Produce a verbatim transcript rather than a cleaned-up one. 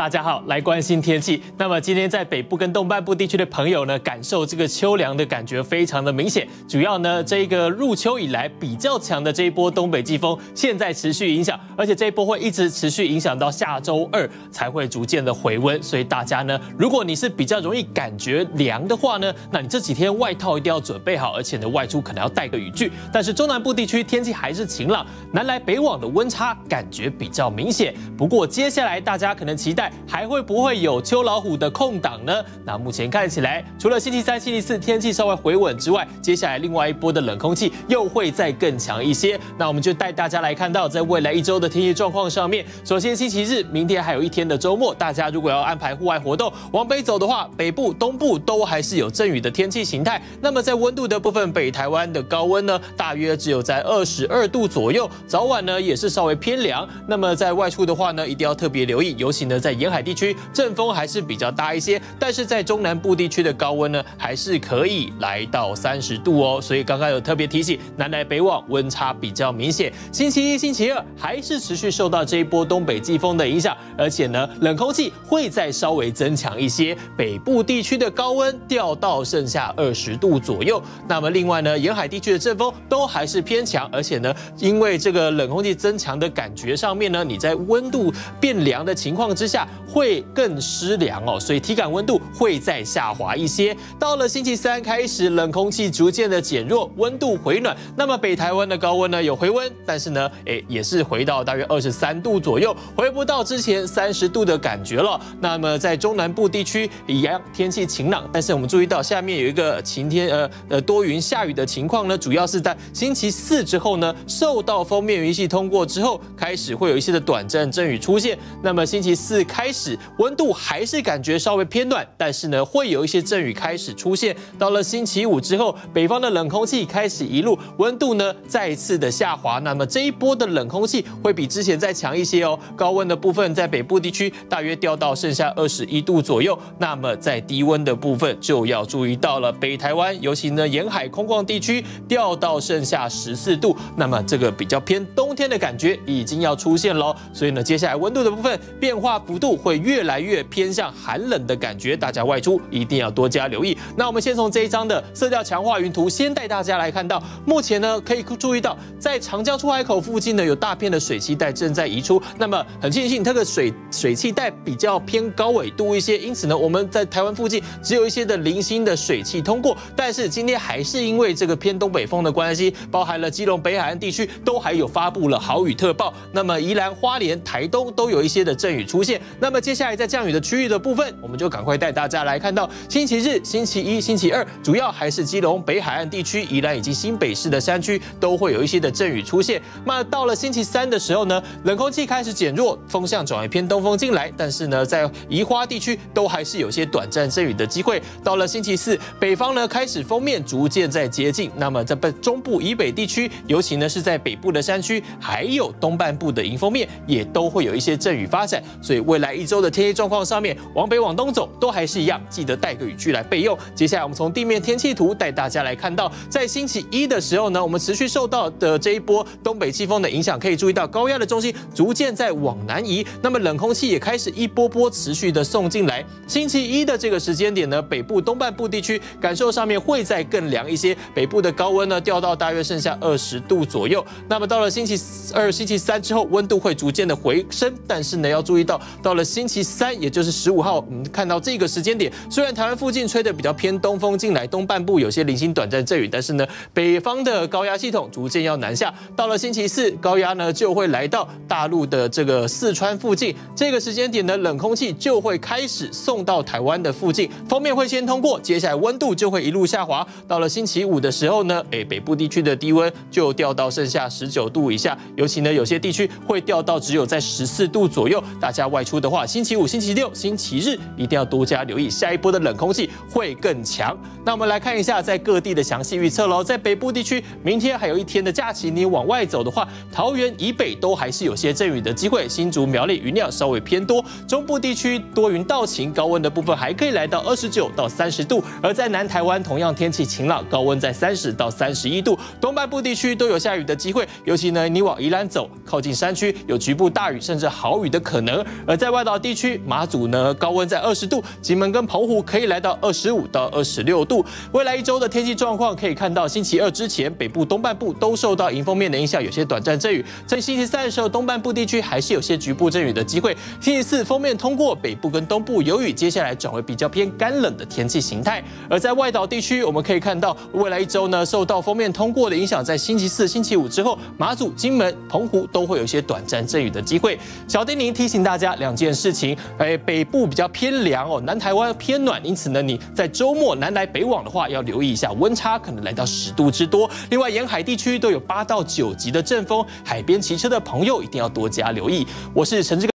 大家好，来关心天气。那么今天在北部跟东半部地区的朋友呢，感受这个秋凉的感觉非常的明显。主要呢，这个入秋以来比较强的这一波东北季风，现在持续影响，而且这一波会一直持续影响到下周二才会逐渐的回温。所以大家呢，如果你是比较容易感觉凉的话呢，那你这几天外套一定要准备好，而且呢，外出可能要带个雨具。但是中南部地区天气还是晴朗，南来北往的温差感觉比较明显。不过接下来大家可能期待还会不会有秋老虎的空档呢？那目前看起来，除了星期三、星期四天气稍微回稳之外，接下来另外一波的冷空气又会再更强一些。那我们就带大家来看到，在未来一周的天气状况上面，首先星期日，明天还有一天的周末，大家如果要安排户外活动，往北走的话，北部、东部都还是有阵雨的天气形态。那么在温度的部分，北台湾的高温呢，大约只有在二十二度左右，早晚呢也是稍微偏凉。那么在外出的话呢，一定要特别留意，尤其呢在沿海地区，阵风还是比较大一些。但是在中南部地区的高温呢，还是可以来到三十度哦。所以刚刚有特别提醒，南来北往温差比较明显。星期一、星期二还是持续受到这一波东北季风的影响，而且呢冷空气会再稍微增强一些，北部地区的高温掉到剩下二十度左右。那么另外呢，沿海地区的阵风都还是偏强，而且呢，因为这个冷空气增强的感觉上面呢，你在温度变凉的情况之下会更湿凉哦，所以体感温度会再下滑一些。到了星期三开始，冷空气逐渐的减弱，温度回暖。那么北台湾的高温呢有回温，但是呢，诶也是回到大约二十三度左右，回不到之前三十度的感觉了。那么在中南部地区一样天气晴朗，但是我们注意到下面有一个晴天呃呃多云下雨的情况呢，主要是在星期四之后呢，受到锋面云系通过之后，开始会有一些的短暂阵雨出现。那么星期四开始，温度还是感觉稍微偏暖，但是呢，会有一些阵雨开始出现。到了星期五之后，北方的冷空气开始移入，温度呢再一次的下滑。那么这一波的冷空气会比之前再强一些哦。高温的部分在北部地区大约掉到剩下二十一度左右。那么在低温的部分就要注意到了，北台湾尤其呢沿海空旷地区掉到剩下十四度。那么这个比较偏冬天的感觉已经要出现喽。所以呢，接下来温度的部分变化幅度会越来越偏向寒冷的感觉，大家外出一定要多加留意。那我们先从这一张的色调强化云图，先带大家来看到，目前呢可以注意到，在长江出海口附近呢有大片的水汽带正在移出。那么很庆幸，这个水水汽带比较偏高纬度一些，因此呢，我们在台湾附近只有一些的零星的水汽通过。但是今天还是因为这个偏东北风的关系，包含了基隆北海岸地区都还有发布了豪雨特报。那么宜兰、花莲、台东都有一些的阵雨出现。那么接下来在降雨的区域的部分，我们就赶快带大家来看到星期日、星期一、星期二，主要还是基隆北海岸地区、宜兰以及新北市的山区都会有一些的阵雨出现。那到了星期三的时候呢，冷空气开始减弱，风向转为偏东风进来，但是呢，在宜花地区都还是有些短暂阵雨的机会。到了星期四，北方呢开始锋面逐渐在接近，那么在中部以北地区，尤其呢是在北部的山区，还有东半部的迎风面，也都会有一些阵雨发展。所以未来一周的天气状况上面，往北往东走都还是一样，记得带个雨具来备用。接下来我们从地面天气图带大家来看到，在星期一的时候呢，我们持续受到的这一波东北季风的影响，可以注意到高压的中心逐渐在往南移，那么冷空气也开始一波波持续的送进来。星期一的这个时间点呢，北部东半部地区感受上面会再更凉一些，北部的高温呢掉到大约剩下二十度左右。那么到了星期二、星期三之后，温度会逐渐的回升，但是呢要注意到，到了星期三，也就是十五号，我们看到这个时间点，虽然台湾附近吹的比较偏东风进来，东半部有些零星短暂阵雨，但是呢，北方的高压系统逐渐要南下。到了星期四，高压呢就会来到大陆的这个四川附近，这个时间点呢，冷空气就会开始送到台湾的附近，锋面会先通过，接下来温度就会一路下滑。到了星期五的时候呢，哎，北部地区的低温就掉到剩下十九度以下，尤其呢有些地区会掉到只有在十四度左右。大家外出的话，星期五、星期六、星期日一定要多加留意，下一波的冷空气会更强。那我们来看一下在各地的详细预测喽。在北部地区，明天还有一天的假期，你往外走的话，桃园以北都还是有些阵雨的机会，新竹、苗栗云量稍微偏多。中部地区多云到晴，高温的部分还可以来到二十九到三十度。而在南台湾同样天气晴朗，高温在三十到三十一度。东半部地区都有下雨的机会，尤其呢你你往宜兰走，靠近山区有局部大雨甚至豪雨的可能。而在外岛地区，马祖呢高温在二十度，金门跟澎湖可以来到二十五到二十六度。未来一周的天气状况可以看到，星期二之前，北部东半部都受到迎风面的影响，有些短暂阵雨。在星期三的时候，东半部地区还是有些局部阵雨的机会。星期四，锋面通过，北部跟东部有雨，接下来转为比较偏干冷的天气形态。而在外岛地区，我们可以看到，未来一周呢，受到锋面通过的影响，在星期四、星期五之后，马祖、金门、澎湖都会有一些短暂阵雨的机会。小丁宁提醒大家两件事情，哎，北部比较偏凉哦，南台湾偏暖，因此呢，你在周末南来北往的话，要留意一下温差可能来到十度之多。另外，沿海地区都有八到九级的阵风，海边骑车的朋友一定要多加留意。我是陈志。